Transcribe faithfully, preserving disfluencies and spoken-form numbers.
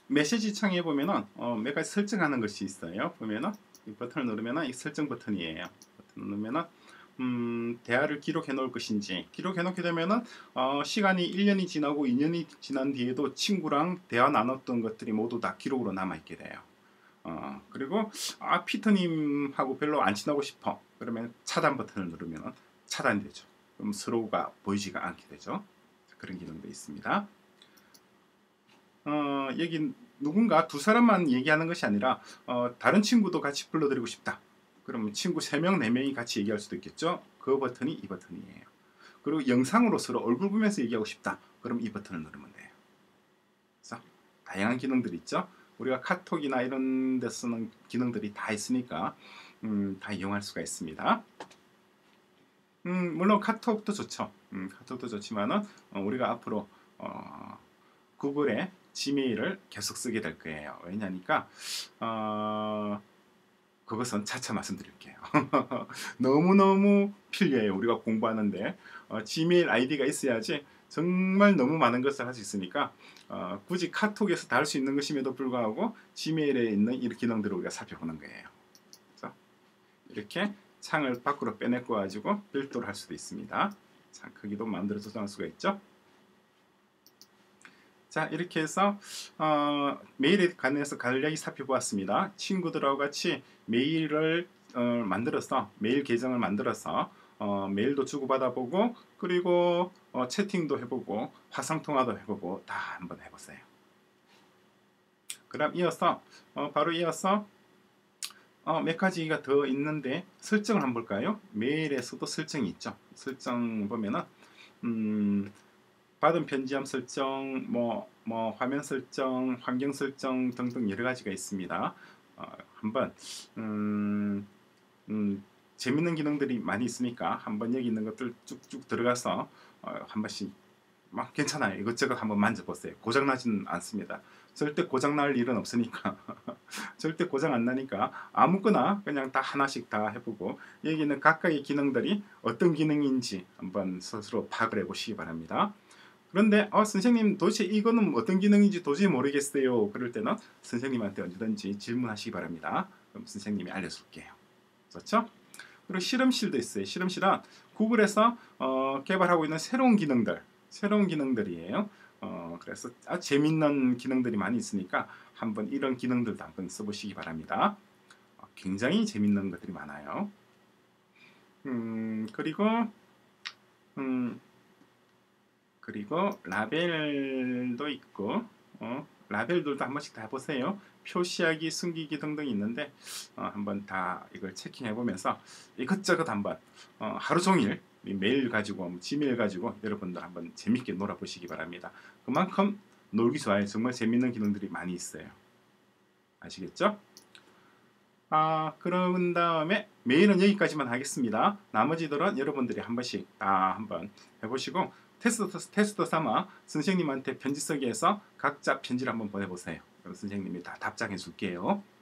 메시지 창에 보면은 어, 몇 가지 설정하는 것이 있어요. 보면은 이 버튼을 누르면은 이 설정 버튼이에요. 버튼 누르면은 음, 대화를 기록해 놓을 것인지 기록해 놓게 되면은 어, 시간이 일 년이 지나고 이 년이 지난 뒤에도 친구랑 대화 나눴던 것들이 모두 다 기록으로 남아 있게 돼요. 어, 그리고 아 피터님하고 별로 안 친하고 싶어 그러면 차단 버튼을 누르면 차단되죠. 그럼 서로가 보이지가 않게 되죠. 그런 기능도 있습니다. 어, 여기 누군가 두 사람만 얘기하는 것이 아니라 어, 다른 친구도 같이 불러드리고 싶다. 그러면 친구 세 명, 네 명이 같이 얘기할 수도 있겠죠. 그 버튼이 이 버튼이에요. 그리고 영상으로 서로 얼굴 보면서 얘기하고 싶다. 그럼 이 버튼을 누르면 돼요. 그래서 다양한 기능들이 있죠. 우리가 카톡이나 이런 데 쓰는 기능들이 다 있으니까 음, 다 이용할 수가 있습니다. 음, 물론 카톡도 좋죠. 음, 카톡도 좋지만은 어, 우리가 앞으로 어, 구글의 지메일을 계속 쓰게 될 거예요. 왜냐니까 어, 그것은 차차 말씀드릴게요. 너무너무 필요해요. 우리가 공부하는데 어, 지메일 아이디가 있어야지 정말 너무 많은 것을 할 수 있으니까 어, 굳이 카톡에서 다 할 수 있는 것임에도 불구하고 지메일에 있는 이 기능들을 우리가 살펴보는 거예요. 그래서 이렇게 창을 밖으로 빼내고 가지고 별도로 할 수도 있습니다. 창 크기도 마음대로 조정할 수가 있죠. 자, 이렇게 해서 어, 메일에 관해서 간략히 살펴보았습니다. 친구들하고 같이 메일을 어, 만들어서 메일 계정을 만들어서 어, 메일도 주고받아보고 그리고 어, 채팅도 해보고 화상통화도 해보고 다 한번 해보세요. 그럼 이어서 어, 바로 이어서 어, 몇 가지가 더 있는데 설정을 한번 볼까요? 메일에서도 설정이 있죠. 설정 보면은 음, 받은 편지함 설정, 뭐, 뭐 화면 설정, 환경 설정 등등 여러 가지가 있습니다. 어, 한번 음, 음, 재밌는 기능들이 많이 있으니까 한번 여기 있는 것들 쭉쭉 들어가서 어, 한 번씩 막 괜찮아요. 이것저것 한번 만져보세요. 고장나지는 않습니다. 절대 고장날 일은 없으니까 절대 고장 안 나니까 아무거나 그냥 다 하나씩 다 해보고 여기는 각각의 기능들이 어떤 기능인지 한번 스스로 파악을 해보시기 바랍니다. 그런데 어, 선생님 도대체 이거는 어떤 기능인지 도저히 모르겠어요. 그럴 때는 선생님한테 언제든지 질문하시기 바랍니다. 그럼 선생님이 알려줄게요. 그렇죠? 그리고 실험실도 있어요. 실험실은 구글에서 어, 개발하고 있는 새로운 기능들, 새로운 기능들이에요. 어, 그래서 아주 재밌는 기능들이 많이 있으니까 한번 이런 기능들도 한번 써보시기 바랍니다. 어, 굉장히 재밌는 것들이 많아요. 음, 그리고 음, 그리고 라벨도 있고 어, 라벨들도 한 번씩 다 해보세요. 표시하기, 숨기기 등등 있는데 어, 한번 다 이걸 체킹해 보면서 이것저것 한번 어, 하루 종일 메일 가지고 지메일 가지고 여러분들 한번 재밌게 놀아보시기 바랍니다. 그만큼 놀기 좋아요. 정말 재밌는 기능들이 많이 있어요. 아시겠죠? 아, 그런 다음에 메일은 여기까지만 하겠습니다. 나머지들은 여러분들이 한 번씩 다 한번 해보시고 테스트, 테스트 삼아 선생님한테 편지 쓰기 해서 각자 편지를 한번 보내보세요. 그럼 선생님이 다 답장해 줄게요.